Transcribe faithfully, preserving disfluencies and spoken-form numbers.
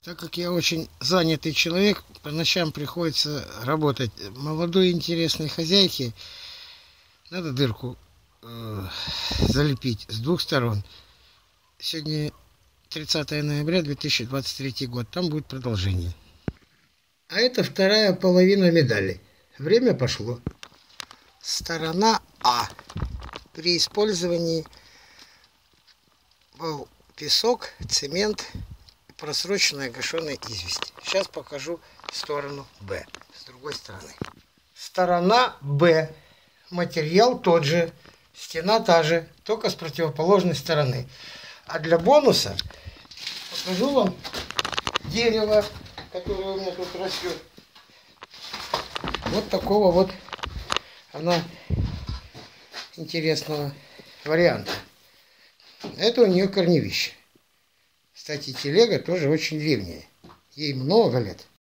Так как я очень занятый человек, по ночам приходится работать. Молодой интересной хозяйке надо дырку э, залепить с двух сторон. Сегодня тридцатое ноября две тысячи двадцать третий год. Там будет продолжение. А это вторая половина медали. Время пошло. Сторона А. При использовании был песок, цемент, просроченная гашеная известь. Сейчас покажу сторону Б. С другой стороны. Сторона Б. Материал тот же. Стена та же. Только с противоположной стороны. А для бонуса покажу вам дерево, которое у меня тут растет. Вот такого вот она интересного варианта. Это у нее корневище. Кстати, телега тоже очень древняя. Ей много лет.